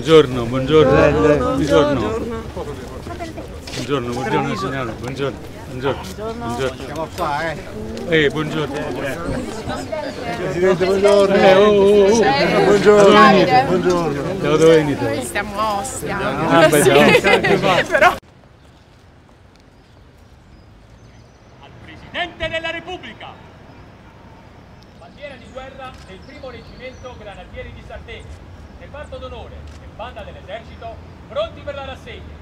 Buongiorno, buongiorno. Buongiorno. Buongiorno, buongiorno signora, buongiorno. Buongiorno. Siamo qua, Buongiorno. Presidente, buongiorno. Buongiorno. Buongiorno. Da dove venite? Noi stiamo a Ostia. Ah, beh, Però Al Presidente della Repubblica. Bandiera di guerra del primo reggimento Granatieri di Sardegna, reparto d'onore e banda dell'esercito, pronti per la rassegna.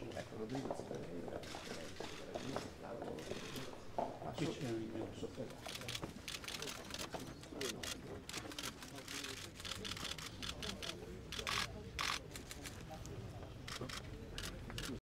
Qui c'è